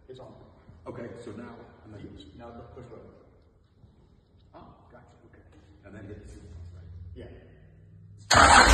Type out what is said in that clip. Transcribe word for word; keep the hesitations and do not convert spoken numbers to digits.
It's on. Okay, so now, and then hits. Now go push button. Oh, gotcha, okay. And then hits. Right. Yeah.